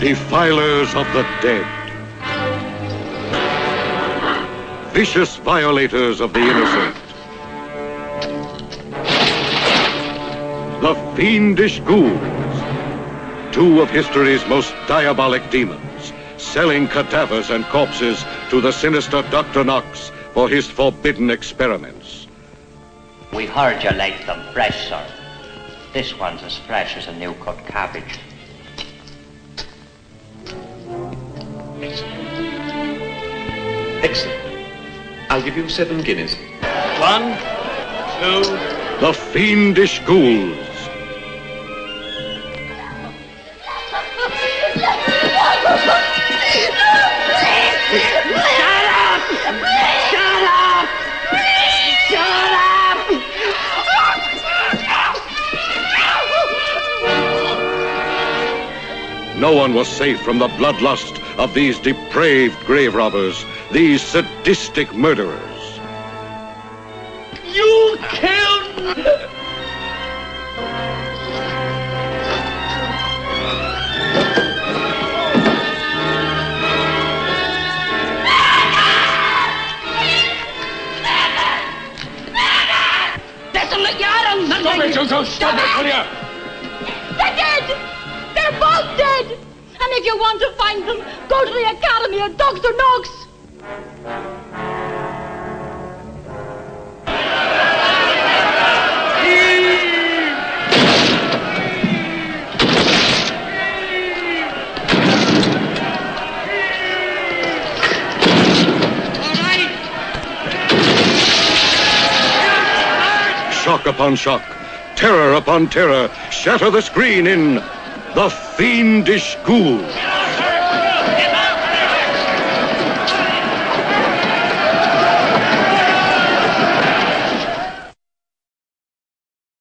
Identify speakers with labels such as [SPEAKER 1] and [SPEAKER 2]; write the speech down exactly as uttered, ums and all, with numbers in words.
[SPEAKER 1] Defilers of the dead. Vicious violators of the innocent. The fiendish ghouls. Two of history's most diabolic demons, selling cadavers and corpses to the sinister Doctor Knox for his forbidden experiments.
[SPEAKER 2] We heard you like them fresh, sir. This one's as fresh as a new-cut cabbage.
[SPEAKER 3] Excellent. I'll give you seven guineas.
[SPEAKER 4] One, two...
[SPEAKER 1] The fiendish ghouls.
[SPEAKER 4] Shut up! Shut up! Shut up!
[SPEAKER 1] No one was safe from the bloodlust of these depraved grave robbers, these sadistic murderers.
[SPEAKER 4] You killed...
[SPEAKER 5] Stop it, Joseph! Stop it, will you?
[SPEAKER 6] They're dead! They're both dead! And if you want to find them, go to the Academy of Doctor Knox!
[SPEAKER 1] Shock upon shock, terror upon terror, shatter the screen in The Fiendish Ghoul.